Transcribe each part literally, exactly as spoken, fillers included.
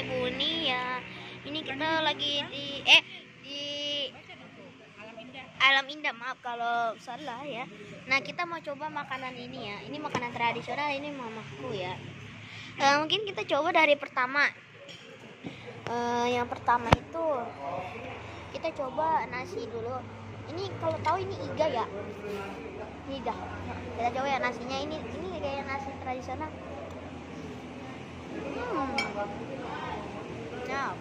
Ibu Nia. Ini kita lagi di eh di Alam Indah, maaf kalau salah ya. Nah, kita mau coba makanan ini ya. Ini makanan tradisional, ini mamaku ya. Uh, mungkin kita coba dari pertama. Uh, yang pertama itu kita coba nasi dulu. Ini kalau tahu ini iga ya. Ini iga. Kita coba ya nasinya, ini ini kayak nasi tradisional. Hmm. Nah.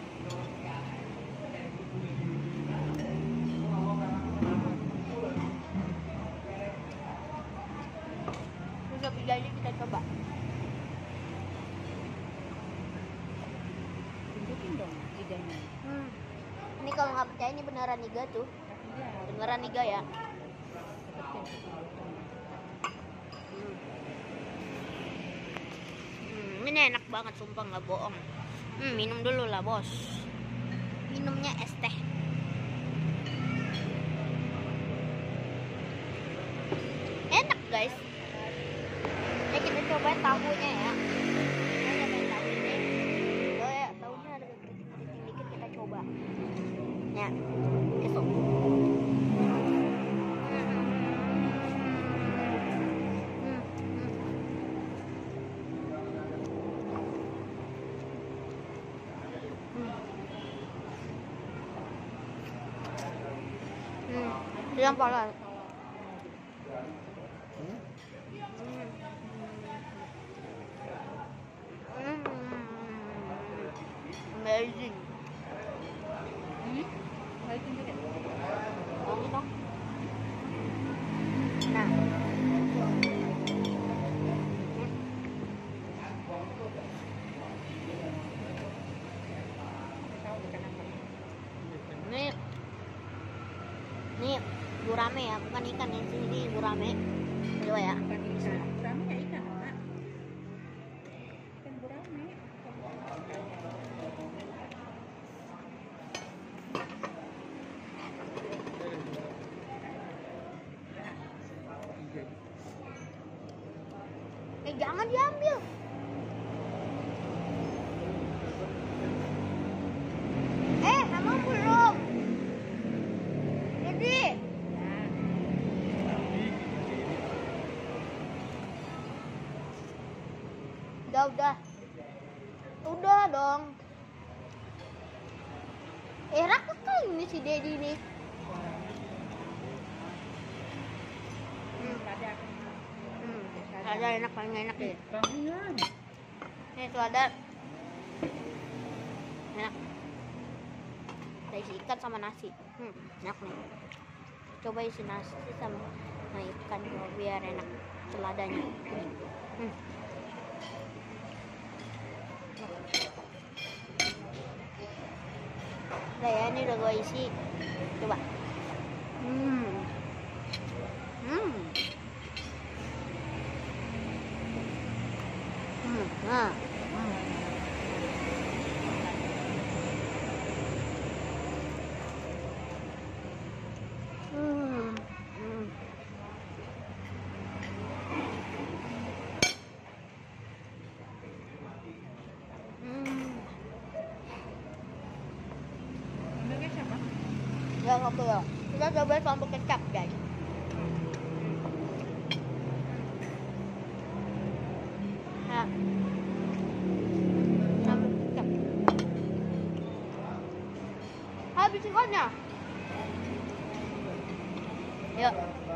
Terus iganya kita coba. Tunjukin dong iganya. Hmm. Ini kalau nggak percaya ini beneran iga tuh. Beneran iga ya. Hmm. Hmm, ini enak banget sumpah, nggak bohong. Hmm, minum dulu lah bos. Minumnya es teh. Enak guys. Ya kita coba tahunya ya. Kita coba tahunya. Oh ya, tahunya ada keriting-keriting dikit, kita coba. Ya, esok. Yang paling hmm. Hmm. Amazing. Hmm? Balikin dikit. Wangi dong. Nah. Ini Ini gurame ya, bukan ikan ya, ini gurame. Coba ya. Bukan ikan. Gurame ya ikan, Kak. Ikan gurame. Eh, jangan diambil. Eh, emang belum. Jadi udah udah udah dong. Eh, rakus kali ini si Dedi nih. Hmm. Ada. Hmm. Ada enak, paling enak deh. Bangunan. Ini tuh ada enak. Ada isi ikan sama nasi. Hmm, enak nih. Coba isi nasi sama nah, ikan biar enak seladanya. Hmm. Udah ya, ini udah gue isi. Coba. Hmm. Hmm. Hmm. Nah. Hmm. Hmm. Hmm. Ambilnya siapa? Ya nggak perlu. Kita coba sambal kecap guys. Nah, sambal kecap. Habis ikannya. Yuk.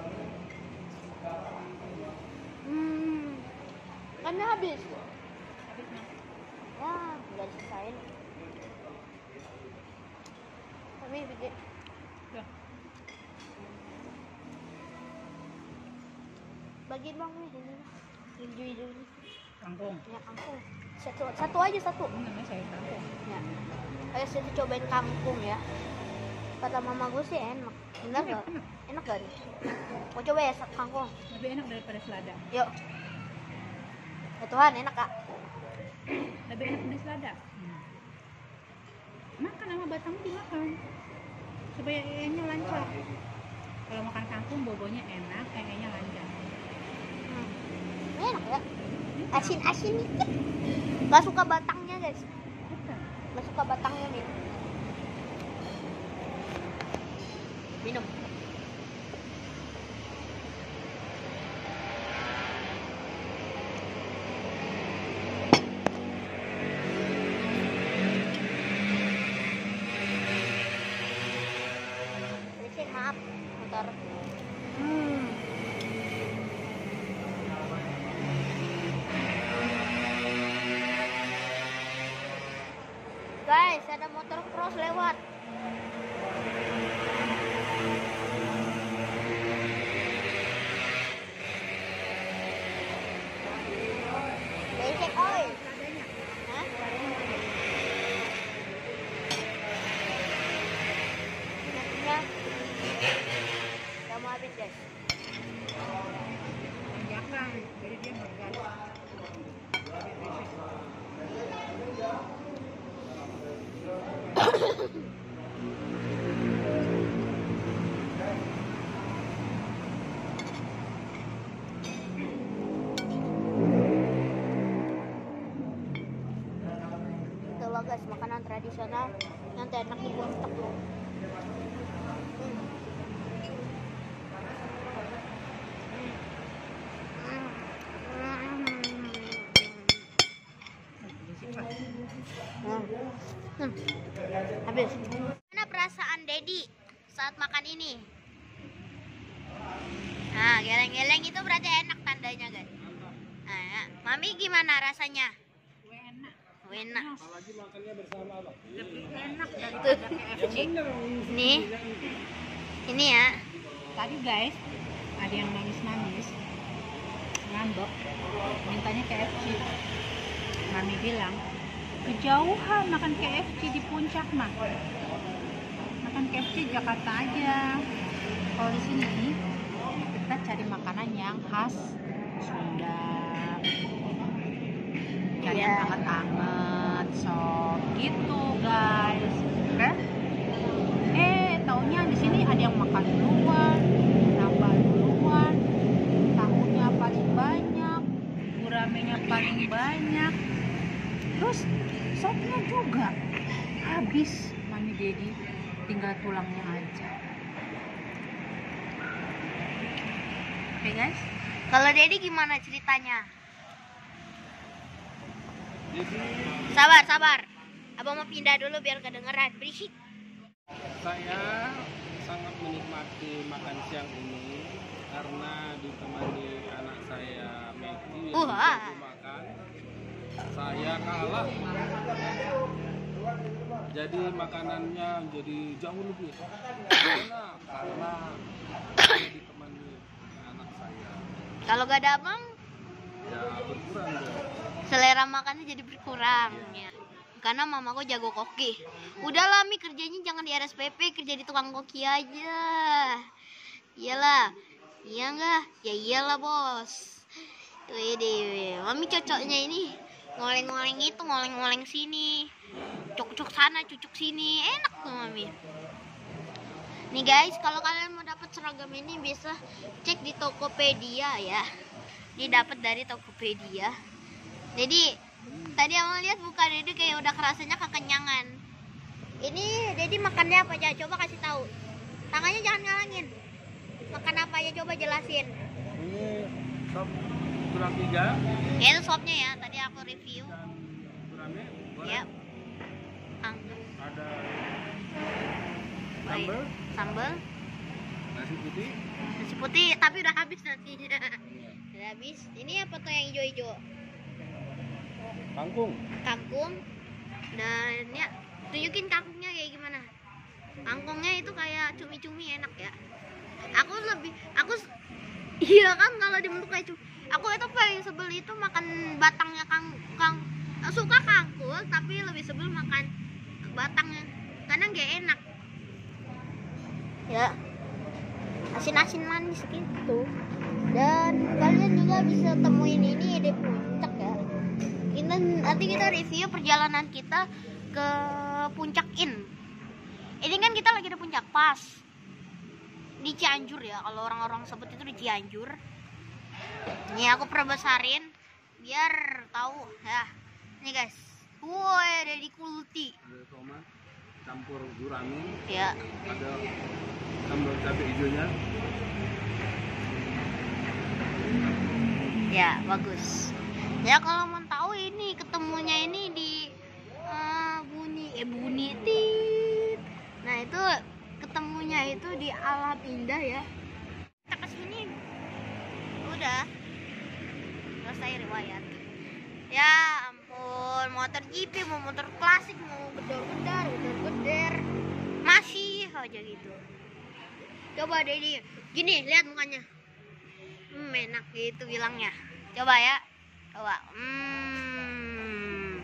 Hmm, ikannya habis. Habis nih. Wah, nggak diselesain. Tapi bikin. Tuh. Bagiin bang nih ini. Hijau-hijau ini. Kangkung. Ya kangkung. Satu, satu aja satu. Ini namanya sayur kangkung. Ya. Ayo saya cobain kangkung ya. Kata mama gue sih enak. Enak gak? Enak gak nih? Mau coba ya kangkung. Lebih enak daripada selada. Yuk. Ya Tuhan, enak kak. Lebih enak dari selada. Hmm. Makan sama batangnya dimakan. Supaya e-nya lancar. Kalau makan kangkung bobonya enak, e-nya lancar. Hmm. Enak ya. Asin-asin dikit. Gak suka batangnya guys. Betul. suka batangnya, Min. Minum. Berisik, maaf, motor. Hmm. Guys, ada motor cross lewat. Becek, oi. Hah? Minumnya udah mau habis, guys. Jangan, jadi dia bergas. Itulah guys, makanan tradisional yang enak di Puncak loh. Hmm. Hmm. Hmm. Habis. Gimana perasaan Dedi saat makan ini? Nah, geleng-geleng itu berarti enak tandanya, guys. Nah, ya. Mami gimana rasanya? Enak. Enak. Apalagi makannya bersama apa? Lebih enak daripada K F C. Nih. Ini ya. Tadi guys, ada yang nangis-nangis, ngambek, mintanya K F C. Mami bilang, kejauhan makan K F C di Puncak mah. Makan K F C Jakarta aja. Kalau di sini kita cari makanan yang khas Sunda. Cari yang Iya. hangat-hangat, sop gitu guys. Oke? Eh, taunya di sini ada yang makan duluan, nambah duluan, tahunya paling banyak, guramenya paling banyak, terus sopnya juga habis. Mami Dedi tinggal tulangnya aja. Oke guys, Kalau Dedi gimana ceritanya? Jadi Sabar, sabar. Abang mau pindah dulu biar kedengeran. Berisik. saya sangat menikmati makan siang ini karena ditemani anak saya Meki yang Wah. jago makan. Saya kalah. Jadi makanannya jadi jauh lebih enak karena saya ditemani anak saya. Kalau gak ada abang, Ya berkurang dong. selera makannya jadi berkurang ya. Karena mamaku jago koki. Udahlah Mi, kerjanya jangan di R S P P, kerja di tukang koki aja. Iyalah. Iya enggak? Ya iyalah bos. Wede, Mami cocoknya ini ngoleng-ngoleng itu, ngoleng-ngoleng sini, cocok sana, cucuk sini, enak tuh Mami. Nih guys, kalau kalian mau dapat seragam ini bisa cek di Tokopedia ya. Ini dapat dari Tokopedia. Jadi tadi abang lihat buka Dedi kayak udah kerasanya kekenyangan. Ini Dedi makannya apa aja? Coba kasih tahu. Tangannya jangan ngalangin. Makan apa aja? Coba jelasin. Ini sop tulang iga Ya itu sopnya ya. Tadi aku review. dan gurame. Boleh. Ya. Ang Ada baik. sambal, Sambal, nasi putih, nasi putih tapi udah habis nanti. Udah habis. Ini apa tuh yang hijau-hijau? kangkung. Kangkung. Dan ya, tunjukin kangkungnya kayak gimana. Kangkungnya itu kayak cumi-cumi enak ya. Aku lebih, aku s- iya kan kalau dibentuk kayak cumi. Aku itu paling sebel itu makan batangnya kang, kang suka kangkung tapi lebih sebel makan batangnya karena nggak enak. Ya, asin-asin manis gitu. Dan kalian juga bisa temuin ini di Puncak ya. Kita nanti kita review perjalanan kita ke Puncak Inn. Ini kan kita lagi di Puncak Pas di Cianjur ya, kalau orang-orang sebut itu di Cianjur. Ini aku perbesarin biar tahu ya. Nih guys, Woi, Deddy Kulti. Ada tomat, campur gurame, Ya. ada sambal cabai hijaunya. Ya, bagus. Ya kalau mau tahu ini ketemunya ini di uh, Buni eh Buni Tit. Nah, itu ketemunya itu di Alam Indah ya. Kita ke sini. Udah. Selesai riwayat. Ya ampun, motor G P, mau motor klasik, mau gedor-gedor, gedor-gedor. Masih aja gitu. Coba deh ini. Gini, lihat mukanya. Hmm, enak gitu bilangnya. Coba ya. Coba. Hmm.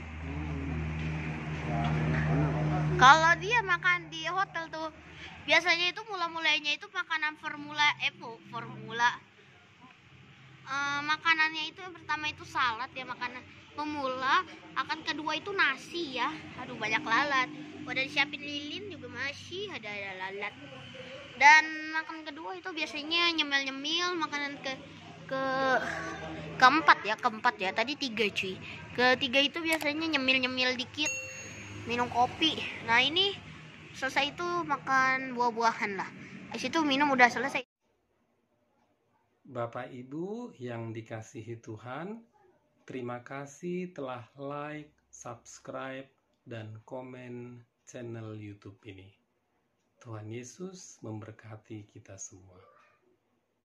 Kalau dia makan di hotel tuh, biasanya itu mula-mulainya itu makanan formula Evo, formula. Uh, makanannya itu yang pertama itu salad ya, makanan pemula. Akan kedua itu nasi ya. Aduh, banyak lalat. Udah disiapin lilin juga masih ada, ada lalat. Dan makan kedua itu biasanya nyemil-nyemil. Makanan ke ke keempat ya, keempat ya. Tadi tiga cuy. Ketiga itu biasanya nyemil-nyemil dikit, minum kopi. Nah ini selesai itu makan buah-buahan lah. Habis itu minum udah selesai. Bapak Ibu yang dikasihi Tuhan, terima kasih telah like, subscribe, dan komen channel YouTube ini. Tuhan Yesus memberkati kita semua.